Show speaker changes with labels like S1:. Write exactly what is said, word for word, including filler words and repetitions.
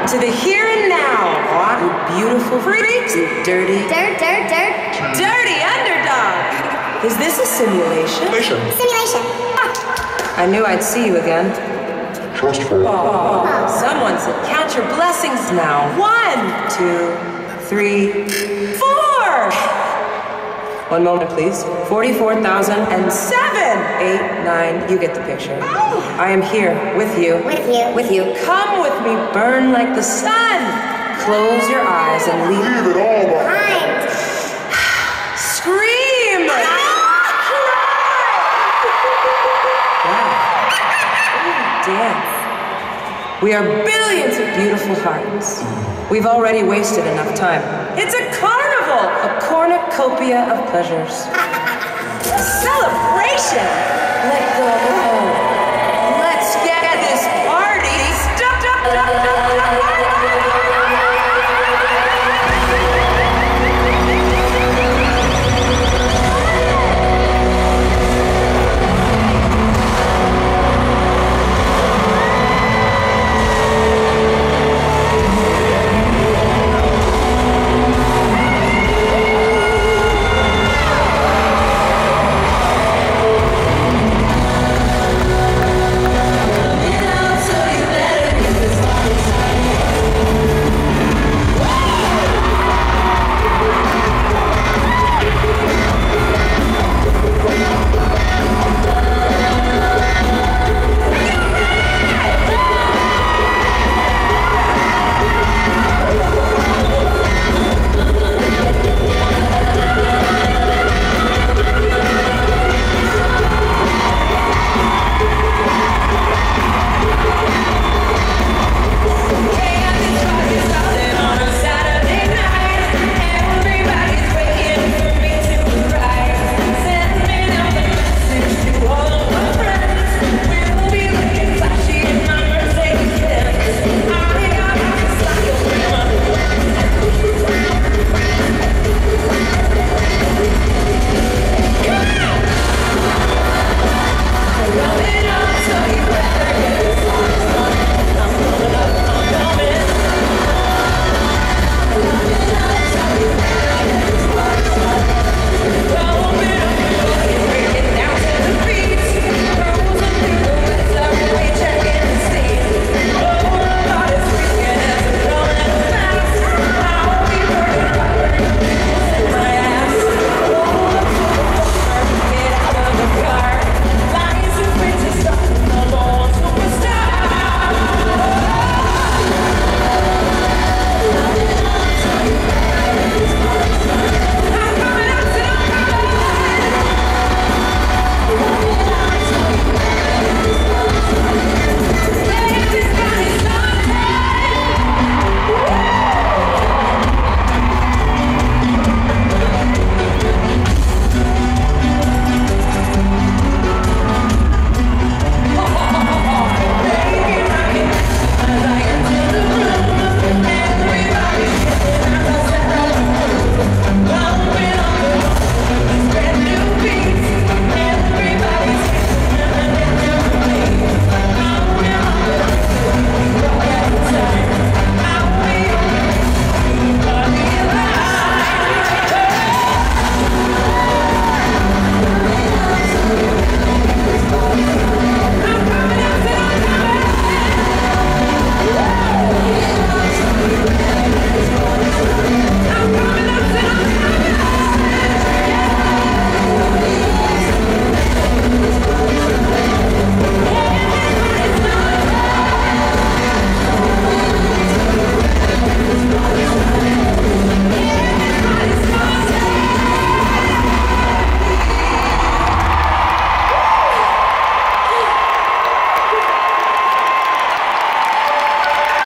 S1: to the here and now. What? You beautiful freaks. You dirty.
S2: Dirt, dirt, dirt.
S1: Dirty underdog. Is this a simulation?
S3: Simulation.
S2: Simulation.
S1: I knew I'd see you again.
S3: Trustful.
S1: Oh, someone said count your blessings now. One, two, three, four. One moment, please. Forty-four thousand and seven. Eight, nine. You get the picture. I am here with you.
S2: With you.
S1: With you. Come with me. Burn like the sun. Close your eyes and leave.
S3: Leave it all behind.
S2: Mind.
S1: Scream! Wow. Dance. We are billions of beautiful hearts. We've already wasted enough time. It's a carnival, a cornucopia of pleasures. A celebration. Let go of the